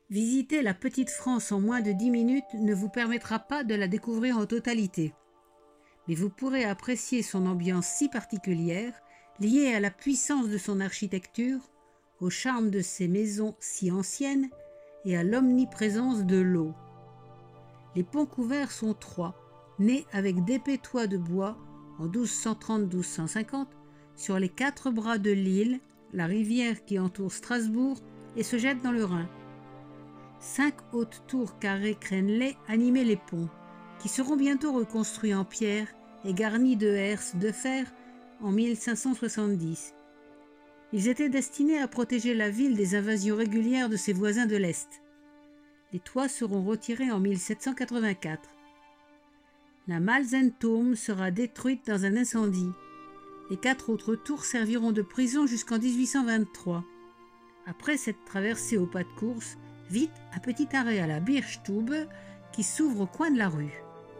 Visiter la petite France en moins de 10 minutes ne vous permettra pas de la découvrir en totalité. Mais vous pourrez apprécier son ambiance si particulière, liée à la puissance de son architecture, au charme de ses maisons si anciennes et à l'omniprésence de l'eau. Les ponts couverts sont 3, nés avec d'épais toits de bois en 1230-1250 sur les 4 bras de l'Isle, la rivière qui entoure Strasbourg et se jette dans le Rhin. 5 hautes tours carrées crénelées animaient les ponts, qui seront bientôt reconstruits en pierre et garnis de herses de fer en 1570. Ils étaient destinés à protéger la ville des invasions régulières de ses voisins de l'Est. Les toits seront retirés en 1784. La Malsenturm sera détruite dans un incendie. Les 4 autres tours serviront de prison jusqu'en 1823. Après cette traversée au pas de course, vite un petit arrêt à la Birchstube qui s'ouvre au coin de la rue.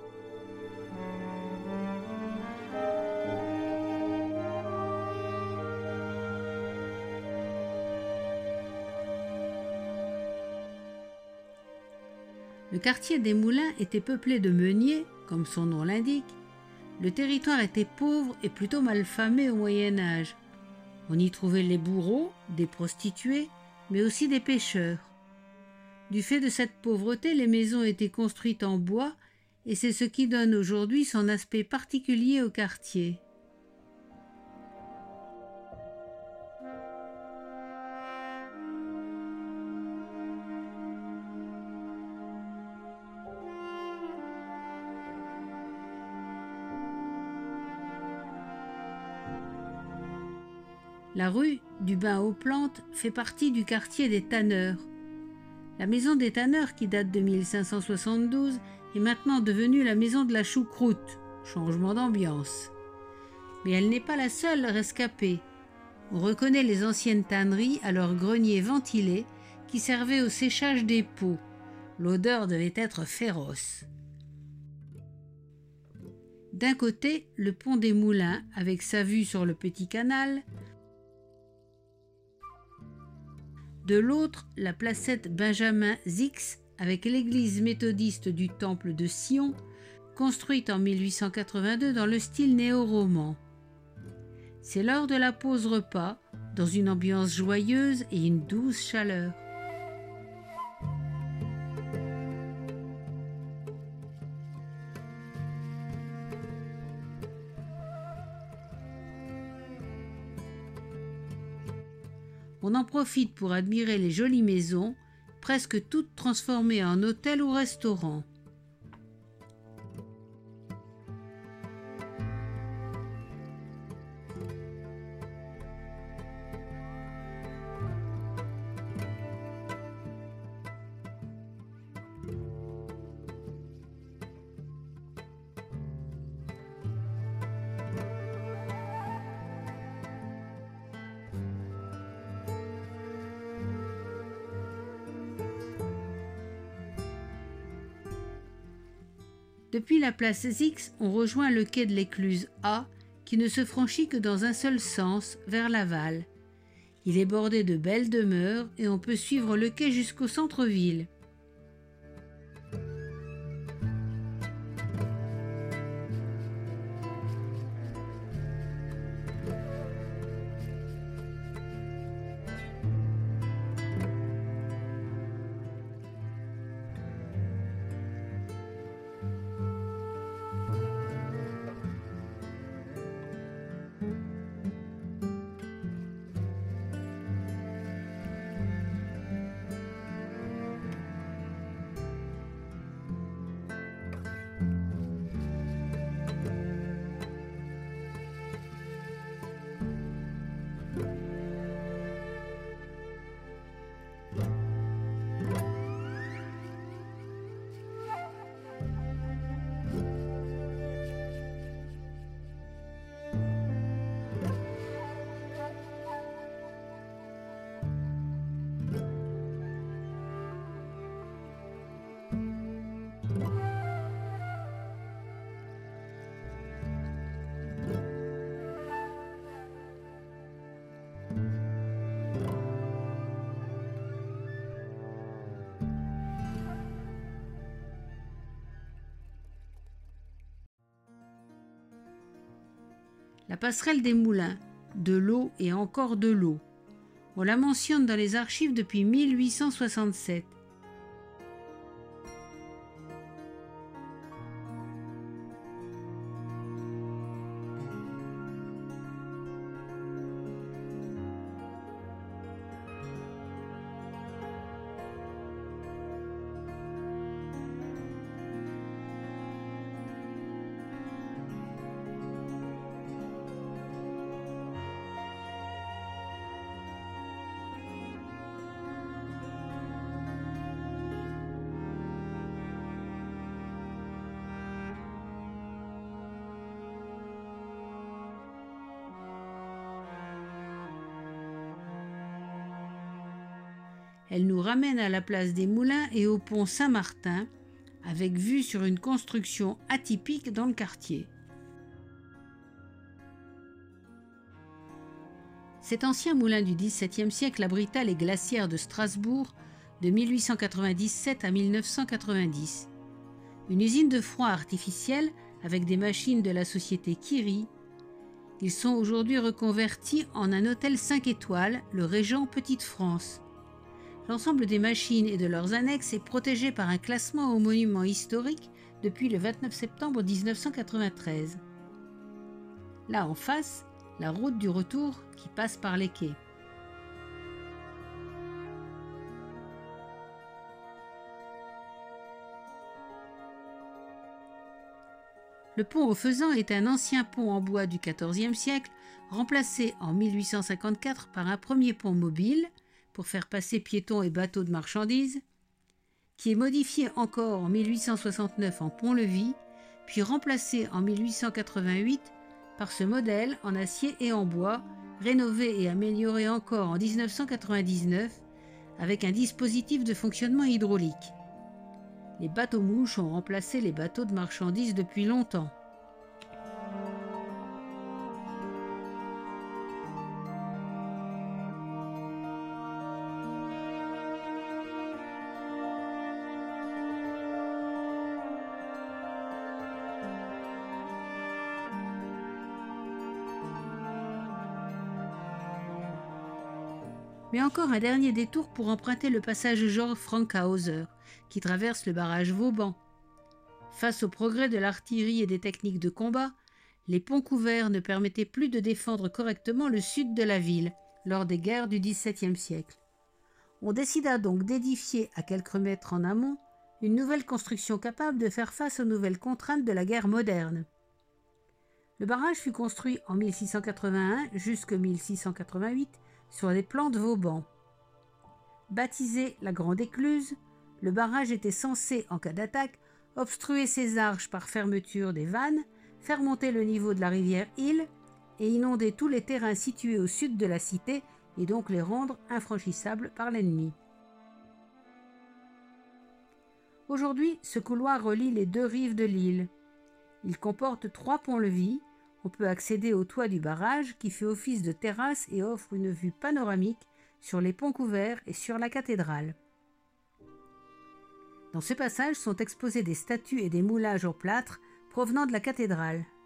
Le quartier des Moulins était peuplé de meuniers, comme son nom l'indique. Le territoire était pauvre et plutôt mal famé au Moyen-Âge. On y trouvait les bourreaux, des prostituées, mais aussi des pêcheurs. Du fait de cette pauvreté, les maisons étaient construites en bois et c'est ce qui donne aujourd'hui son aspect particulier au quartier. La rue du Bain-aux-Plantes fait partie du quartier des tanneurs. La maison des tanneurs, qui date de 1572, est maintenant devenue la maison de la choucroute, changement d'ambiance. Mais elle n'est pas la seule rescapée. On reconnaît les anciennes tanneries à leurs greniers ventilés qui servaient au séchage des peaux. L'odeur devait être féroce. D'un côté, le pont des Moulins avec sa vue sur le petit canal. De l'autre, la placette Benjamin Zix avec l'église méthodiste du Temple de Sion, construite en 1882 dans le style néo-roman. C'est l'heure de la pause repas, dans une ambiance joyeuse et une douce chaleur. On en profite pour admirer les jolies maisons, presque toutes transformées en hôtel ou restaurant. Depuis la place X, on rejoint le quai de l'Écluse A, qui ne se franchit que dans un seul sens, vers l'aval. Il est bordé de belles demeures et on peut suivre le quai jusqu'au centre-ville. passerelle des moulins, de l'eau et encore de l'eau. On la mentionne dans les archives depuis 1867. Elle nous ramène à la place des Moulins et au pont Saint-Martin, avec vue sur une construction atypique dans le quartier. Cet ancien moulin du XVIIe siècle abrita les glacières de Strasbourg de 1897 à 1990. Une usine de froid artificielle avec des machines de la société Curie. Ils sont aujourd'hui reconvertis en un hôtel 5 étoiles, le Régent Petite-France. L'ensemble des machines et de leurs annexes est protégé par un classement au monument historique depuis le 29 septembre 1993. Là en face, la route du retour qui passe par les quais. Le pont aux Faisans est un ancien pont en bois du XIVe siècle, remplacé en 1854 par un premier pont mobile, pour faire passer piétons et bateaux de marchandises, qui est modifié encore en 1869 en pont-levis, puis remplacé en 1888 par ce modèle en acier et en bois, rénové et amélioré encore en 1999 avec un dispositif de fonctionnement hydraulique. Les bateaux-mouches ont remplacé les bateaux de marchandises depuis longtemps. Mais encore un dernier détour pour emprunter le passage Georg Frankhauser, qui traverse le barrage Vauban. Face au progrès de l'artillerie et des techniques de combat, les ponts couverts ne permettaient plus de défendre correctement le sud de la ville lors des guerres du XVIIe siècle. On décida donc d'édifier à quelques mètres en amont une nouvelle construction capable de faire face aux nouvelles contraintes de la guerre moderne. Le barrage fut construit en 1681 jusqu'en 1688 sur les plans de Vauban. Baptisé la Grande Écluse, le barrage était censé, en cas d'attaque, obstruer ses arches par fermeture des vannes, faire monter le niveau de la rivière Isle et inonder tous les terrains situés au sud de la cité et donc les rendre infranchissables par l'ennemi. Aujourd'hui, ce couloir relie les deux rives de l'île. Il comporte 3 ponts-levis. On peut accéder au toit du barrage qui fait office de terrasse et offre une vue panoramique sur les ponts couverts et sur la cathédrale. Dans ce passage sont exposées des statues et des moulages en plâtre provenant de la cathédrale.